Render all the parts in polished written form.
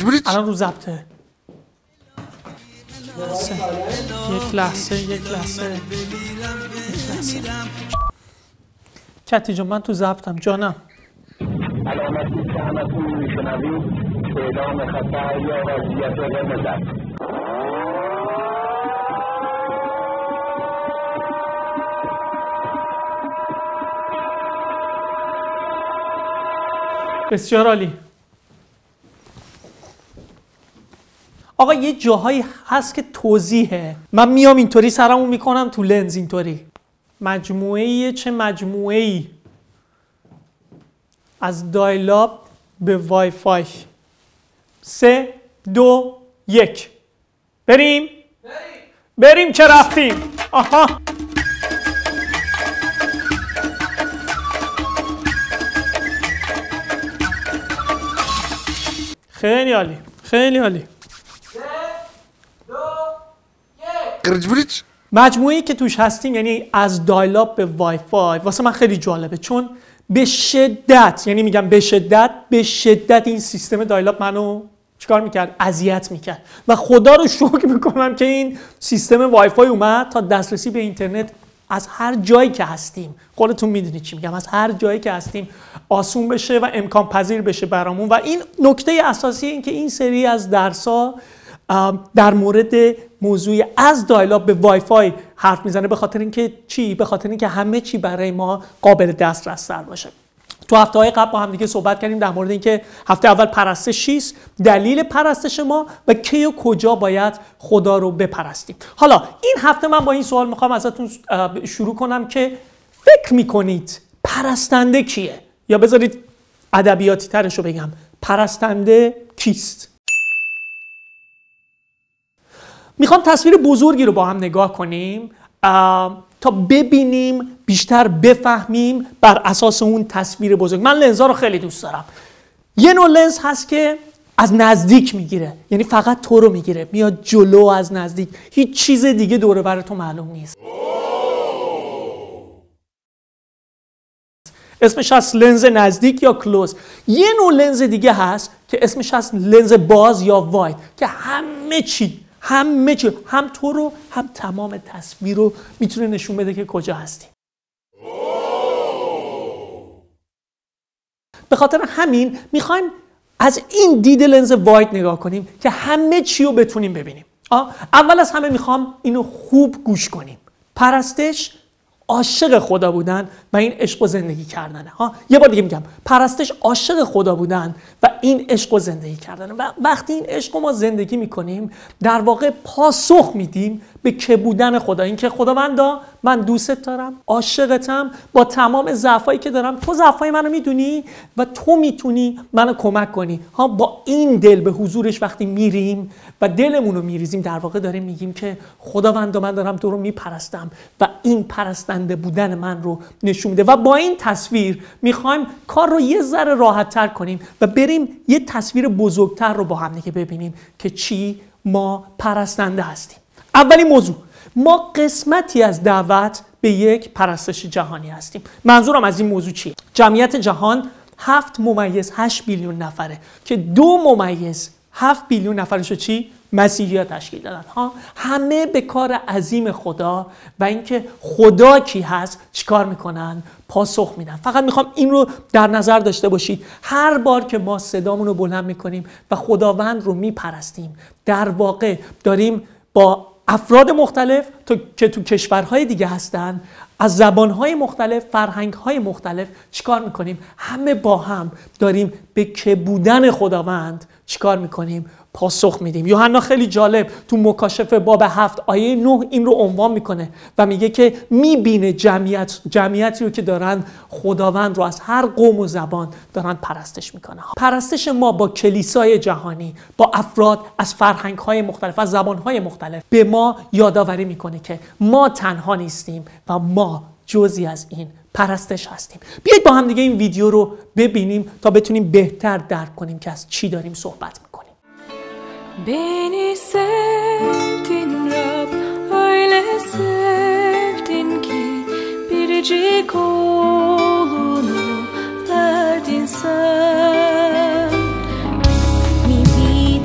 مجبوری الان رو ضبطه. یک لحظه کتی جان من تو ضبطم جانم. علامتی که همتون میشنوید اعلام خطر یا وضعیت قرمز است. بسیار عالی. آقا یه جاهایی هست که توضیحه. من میام اینطوری سرمو میکنم تو لنز اینطوری. مجموعه چه مجموعه‌ای از دایلاب به وای فای. 3 2 1 بریم که رفتیم. آها خیلی عالی خیلی عالی. 3 2 1 مجبوریت مجموعه‌ای که توش هستیم یعنی از دایلاب به وای فای واسه من خیلی جالبه، چون به شدت، یعنی میگم به شدت این سیستم دایلاب منو چیکار میکرد؟ اذیت میکرد. و خدا رو شکر میکنم که این سیستم وای فای اومد تا دسترسی به اینترنت از هر جایی که هستیم، خودتون میدونید چی میگم، از هر جایی که هستیم آسون بشه و امکان پذیر بشه برامون. و این نکته اساسی این که این سری از درس‌ها در مورد موضوع از دایلاب به وای فای حرف میزنه. به خاطر اینکه چی؟ به خاطر اینکه همه چی برای ما قابل دسترس تر باشه. تو هفته‌های قبل با هم دیگه صحبت کردیم در مورد اینکه هفته اول پرستش چیست، دلیل پرستش ما و کی و کجا باید خدا رو بپرستیم. حالا این هفته من با این سوال میخوام ازتون شروع کنم که فکر میکنید پرستنده کیه؟ یا بذارید ادبیاتی ترش رو بگم، پرستنده کیست؟ میخوام تصویر بزرگی رو با هم نگاه کنیم تا ببینیم، بیشتر بفهمیم بر اساس اون تصویر بزرگ. من لنزها رو خیلی دوست دارم. یه نوع لنز هست که از نزدیک میگیره، یعنی فقط تو رو میگیره، میاد جلو از نزدیک، هیچ چیز دیگه دور و بر تو معلوم نیست. اسمش هست لنز نزدیک یا کلوز. یه نوع لنز دیگه هست که اسمش هست لنز باز یا واید که همه چی هم تو رو هم تمام تصویر رو میتونه نشون بده که کجا هستی. به خاطر همین میخوایم از این دید لنز واید نگاه کنیم که همه چی رو بتونیم ببینیم. اول از همه میخوام اینو خوب گوش کنیم. پرستش عاشق خدا بودن و این عشق و زندگی کردنه. یه بار دیگه میگم، پرستش عاشق خدا بودن و این عشق و زندگی کردنه. و وقتی این عشق رو ما زندگی میکنیم در واقع پاسخ میدیم به که بودن خدا. این که خداوندا من دوستت دارم، عاشقتم، با تمام ضعفایی که دارم تو ضعفای منو میدونی و تو میتونی منو کمک کنی. با این دل به حضورش وقتی میریم و دلمون رو میریزیم در واقع داریم میگیم که خداوندا من دارم تو رو میپرستم و این پرستنده بودن من رو نشون میده. و با این تصویر میخوایم کار رو یه ذره راحت تر کنیم و بریم یه تصویر بزرگتر رو با هم دیگه ببینیم که چی ما پرستنده هستیم. اولین موضوع، ما قسمتی از دعوت به یک پرستش جهانی هستیم. منظورم از این موضوع چیه؟ جمعیت جهان 7.8 بیلیون نفره که 2.7 بیلیون نفرش رو چی؟ مسیحی‌ها تشکیل دادن. همه به کار عظیم خدا و اینکه خدا کی هست چیکار میکنن؟ پاسخ میدن. فقط میخوام این رو در نظر داشته باشید. هر بار که ما صدامون رو بلند میکنیم و خداوند رو میپرستیم در واقع داریم با افراد مختلف که تو کشورهای دیگه هستن، از زبانهای مختلف، فرهنگهای مختلف چیکار میکنیم؟ همه با هم داریم به که بودن خداوند چیکار میکنیم؟ پاسخ میدیم. یوحنا خیلی جالب تو مکاشفه باب 7 آیه 9 این رو عنوان میکنه و میگه که میبینه جمعیتی رو که دارن خداوند رو از هر قوم و زبان دارن پرستش میکنه. پرستش ما با کلیسای جهانی، با افراد از فرهنگ‌های مختلف، از زبان‌های مختلف به ما یادآوری میکنه که ما تنها نیستیم و ما جزئی از این پرستش هستیم. بیایید با هم دیگه این ویدیو رو ببینیم تا بتونیم بهتر درک کنیم که از چی داریم صحبت میکنیم. Beni sevdin Rab, öyle sevdin ki biricik oğlunu verdin sen. Mi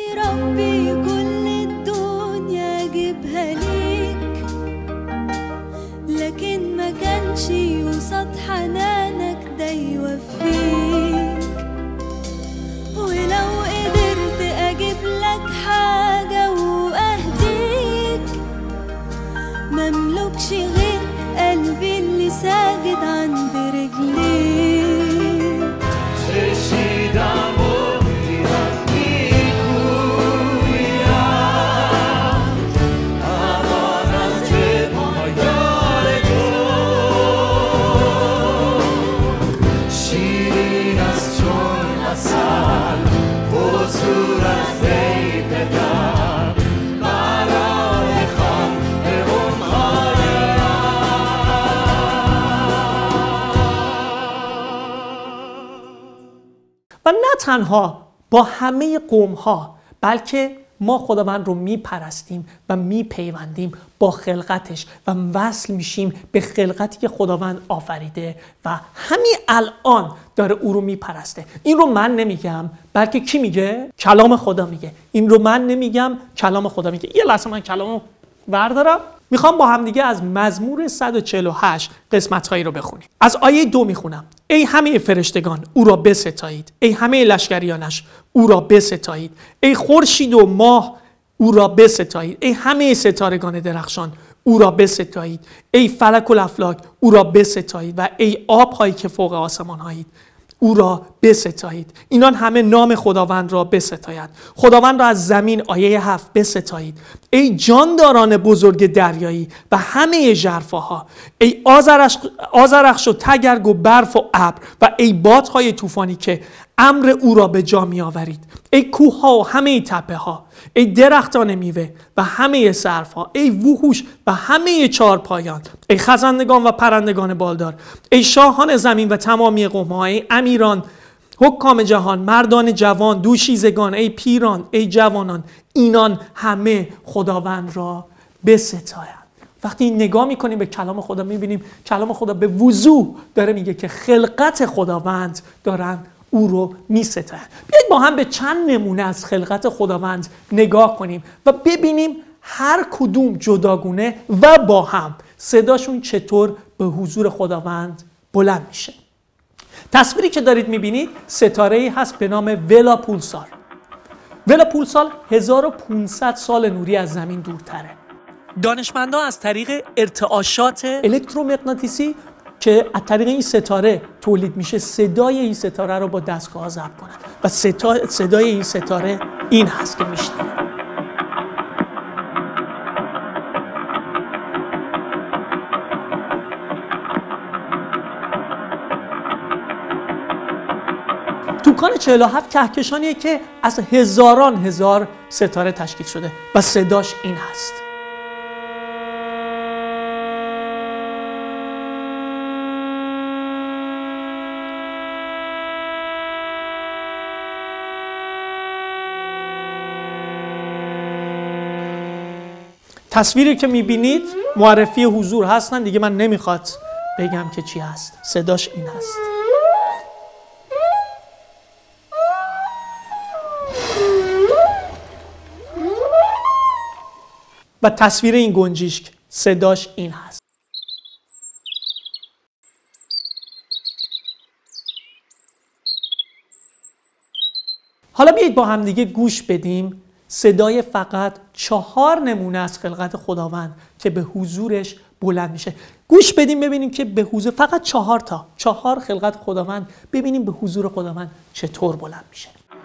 ربي كل الدنيا جيبها ليك، لكن ما كانش يوصد حنانك ده يوفيك. ولو قدرت اجيب لك حاجة واهديك، مملكش غير قلبي اللي ساجد عند رجليك. و نه تنها با همه قوم ها، بلکه ما خداوند رو میپرستیم و میپیوندیم با خلقتش و وصل میشیم به خلقتی که خداوند آفریده و همین الان داره او رو میپرسته. این رو من نمیگم، بلکه کی میگه؟ کلام خدا میگه. این رو من نمیگم، کلام خدا میگه. یه لحظه من کلامو بردارم. میخوام با هم دیگه از مزمور 148 قسمت‌هایی رو بخونیم. از آیه 2 میخونم. ای همه فرشتگان او را بستایید، ای همه لشکریانش او را بستایید، ای خورشید و ماه او را بستایید، ای همه ستارگان درخشان او را بستایید، ای فلک و الافلاک او را بستایید و ای آب‌هایی که فوق آسمان هایید او را بستایید. اینان همه نام خداوند را بستاید. خداوند را از زمین، آیه 7، بستایید. ای جانداران بزرگ دریایی و همه ژرفاها، ای آذرخش و تگرگ و برف و ابر و ای بادهای طوفانی که امر او را به جا می آورید، ای کوه ها و همه تپه ها، ای درختان میوه و همه سرف ها، ای وحوش و همه چارپایان، ای خزندگان و پرندگان بالدار، ای شاهان زمین و تمامی قوم ها، ای امیران، حکام جهان، مردان جوان، دوشیزگان، ای پیران، ای جوانان، اینان همه خداوند را بستایند. وقتی نگاه میکنیم به کلام خدا، میبینیم کلام خدا به وضوح داره میگه که خلقت خداوند دارن او رو میستاین. بیایید با هم به چند نمونه از خلقت خداوند نگاه کنیم و ببینیم هر کدوم جداگونه و با هم صداشون چطور به حضور خداوند بلند میشه. تصویری که دارید میبینید ستاره‌ای هست به نام ولا پولسار. ولا پولسار 1500 سال نوری از زمین دورتره. دانشمندان از طریق ارتعاشات الکترومغناطیسی که از طریق این ستاره تولید میشه، صدای این ستاره رو با دستگاه ضبط کنن و صدای این ستاره این هست که میشنوید. توکان 47 کهکشانیه که از هزاران هزار ستاره تشکیل شده و صداش این هست. تصویری که میبینید معرفی حضور هستن دیگه، من نمیخواد بگم که چی هست. صداش این هست. و تصویر این گنجشک صداش این هست. حالا بیایید با هم دیگه گوش بدیم صدای فقط 4 نمونه از خلقت خداوند که به حضورش بلند میشه. گوش بدیم ببینیم که به حضور فقط 4 خلقت خداوند، ببینیم به حضور خداوند چطور بلند میشه.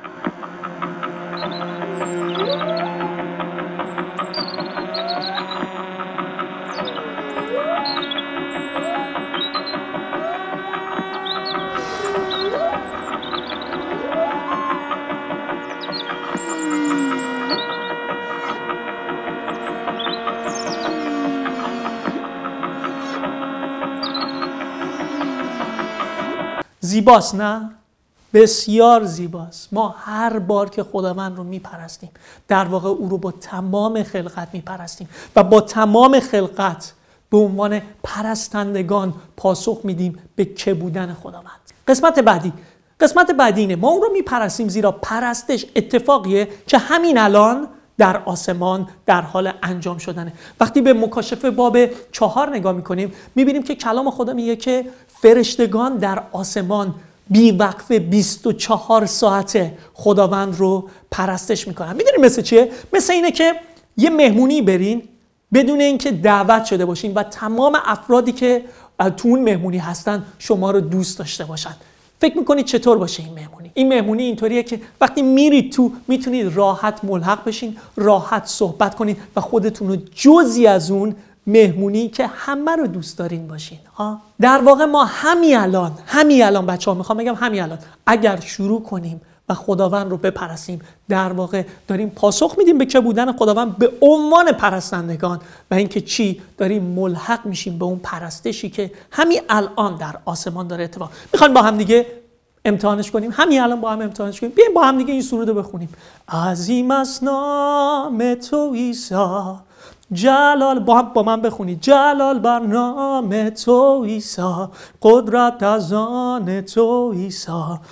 زیباست نه؟ بسیار زیباست. ما هر بار که خداوند رو میپرستیم در واقع او رو با تمام خلقت میپرستیم و با تمام خلقت به عنوان پرستندگان پاسخ میدیم به که بودن خداوند. قسمت بعدی قسمت بعدی اینه، ما اون رو میپرستیم زیرا پرستش اتفاقیه که همین الان در آسمان در حال انجام شدنه. وقتی به مکاشفه باب 4 نگاه میکنیم میبینیم که کلام خدا میگه که فرشتگان در آسمان بی‌وقفه 24 ساعته خداوند رو پرستش میکنن. میدونید مثل چیه؟ مثل اینه که یه مهمونی برین بدون اینکه دعوت شده باشین و تمام افرادی که تو اون مهمونی هستن شما رو دوست داشته باشن. فکر میکنید چطور باشه این مهمونی؟ این مهمونی اینطوریه که وقتی میرید تو میتونید راحت ملحق بشین، راحت صحبت کنید و خودتون رو جزئی از اون مهمونی که همه رو دوست دارین باشین. در واقع ما همین الان بچه‌ها میخوام بگم همین الان اگر شروع کنیم و خداوند رو بپرستیم در واقع داریم پاسخ میدیم به که بودن خداوند به عنوان پرستندگان و اینکه چی داریم ملحق میشیم به اون پرستشی که همین الان در آسمان داره اتفاق. میخوایم با هم دیگه امتحانش کنیم؟ همین الان با هم امتحانش کنیم. بیایم با هم دیگه این سرود رو بخونیم. عظیم است نام تو عیسی، جلال، با من بخونید، جلال بر نام تو عیسی، قدرت از آن تو عیسی،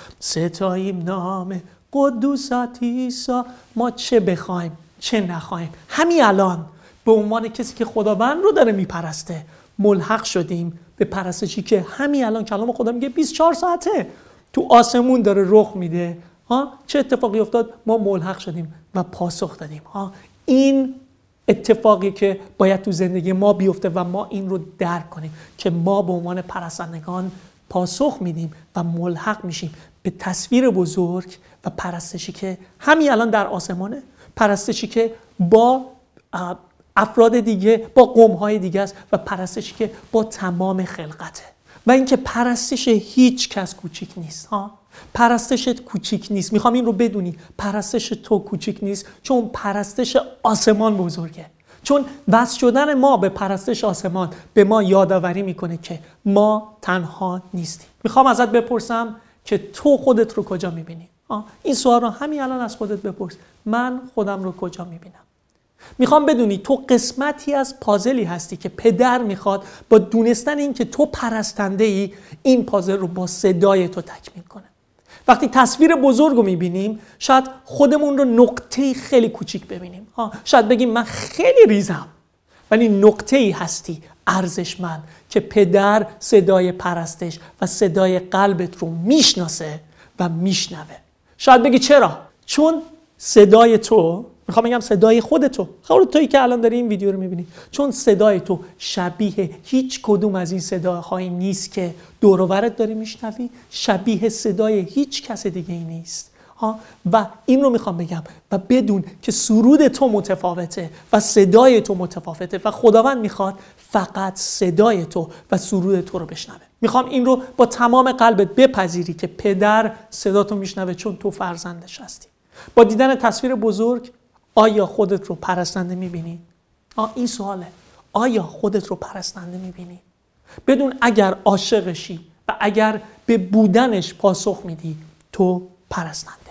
ستاییم نام قدوست عیسی. ما چه بخوایم چه نخوایم همین الان به عنوان کسی که خداوند رو داره میپرسته ملحق شدیم به پرستشی که همین الان کلام خدا میگه 24 ساعته تو آسمون داره رخ میده. چه اتفاقی افتاد؟ ما ملحق شدیم و پاسخ دادیم. این اتفاقی که باید تو زندگی ما بیفته و ما این رو درک کنیم که ما به عنوان پرستندگان پاسخ میدیم و ملحق میشیم به تصویر بزرگ و پرستشی که همین الان در آسمانه، پرستشی که با افراد دیگه، با قوم‌های دیگه است و پرستشی که با تمام خلقته. و اینکه پرستش هیچ کس کوچیک نیست. پرستشت کوچیک نیست. میخوام این رو بدونی، پرستش تو کوچیک نیست، چون پرستش آسمان بزرگه. چون وصل شدن ما به پرستش آسمان به ما یادآوری میکنه که ما تنها نیستیم. میخوام ازت بپرسم که تو خودت رو کجا میبینی؟ این سوال رو همین الان از خودت بپرس. من خودم رو کجا میبینم؟ میخوام بدونی تو قسمتی از پازلی هستی که پدر میخواد با دونستن این که تو پرستنده ای این پازل رو با صدای تو تکمیل کنه. وقتی تصویر بزرگ رو میبینیم شاید خودمون رو نقطه‌ای خیلی کوچیک ببینیم. شاید بگیم من خیلی ریزم، ولی نقطه‌ای هستی ارزشمند که پدر صدای پرستش و صدای قلبت رو میشناسه و میشنوه. شاید بگی چرا؟ چون صدای تو، میخوام بگم صدای خودتو، خود تویی که الان داری این ویدیو رو میبینی، چون صدای تو شبیه هیچ کدوم از این صداهایی نیست که دور و برت داری میشنوی، شبیه صدای هیچ کس دیگه ای نیست. و این رو میخوام بگم و بدون که سرود تو متفاوته و صدای تو متفاوته و خداوند میخواد فقط صدای تو و سرود تو رو بشنوه. میخوام این رو با تمام قلبت بپذیری که پدر صدا تو میشنوه چون تو فرزندش هستی. با دیدن تصویر بزرگ آیا خودت رو پرستنده میبینی؟ این سواله. آیا خودت رو پرستنده میبینی؟ بدون اگر عاشقشی و اگر به بودنش پاسخ میدی تو پرستنده.